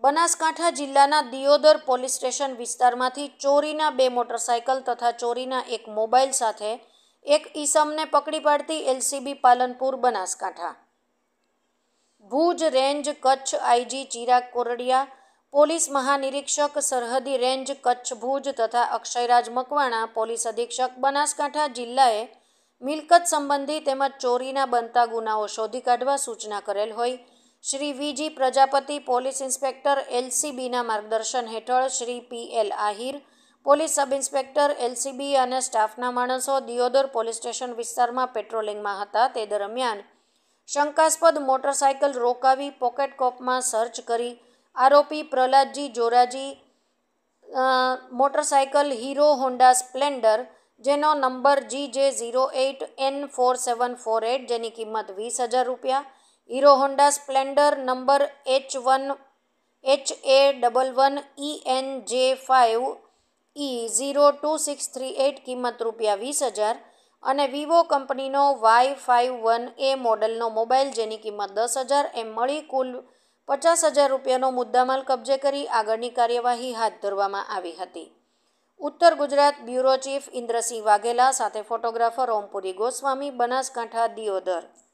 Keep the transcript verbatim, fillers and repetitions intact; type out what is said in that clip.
બનાસકાંઠા જિલ્લાના Deodar police station વિસ્તારમાંથી ચોરીના બે મોટરસાયકલ તથા ચોરીના એક મોબાઈલ સાથે એક ઈસમને પકડી પાડતી LCB Palanpur Banaskantha. Bhuj range Kutch IG Chirag Kordiya, police મહાનિરીક્ષક સરહદી રેન્જ કચ્છ ભુજ તથા અક્ષયરાજ મકવાણા પોલીસ અધિક્ષક બનાસકાંઠા જિલ્લાએ મિલકત સંબંધી તેમજ ચોરીના બનતા ગુનાઓ શોધી કાઢવા સૂચના કરેલ હોય Shri V G Prajapati police inspector એલસીબીના માર્ગદર્શન હેઠળ Shri P L Ahir police sub inspector LCB અને સ્ટાફના માણસો દિયોદર પોલીસ સ્ટેશન વિસ્તારમાં પેટ્રોલિંગમાં હતા. તે દરમિયાન શંકાસ્પદ મોટરસાયકલ રોકાવી પોકેટ કોપમાં સર્ચ કરી આરોપી Prahladji Joraji motorcycle Hero Honda Splendor જેનો number G J zero eight N four seven four eight જેની કિંમત વીસ હજાર રૂપિયા, Hero Honda Splendor number H one H A double one E N J five E zero two six three eight કિંમત રૂપિયા વીસ હજાર અને વિવો કંપનીનો વાય ફાઇવ વન એ મોડલનો મોબાઈલ જેની કિંમત દસ હજાર એમ મળી કુલ પચાસ હજાર રૂપિયાનો મુદ્દામાલ કબજે કરી આગળની કાર્યવાહી હાથ ધરવામાં આવી હતી. ઉત્તર ગુજરાત બ્યુરો ચીફ ઇન્દ્રસિંહ વાઘેલા સાથે ફોટોગ્રાફર ઓમપુરી ગોસ્વામી, બનાસકાંઠા દિયોદર.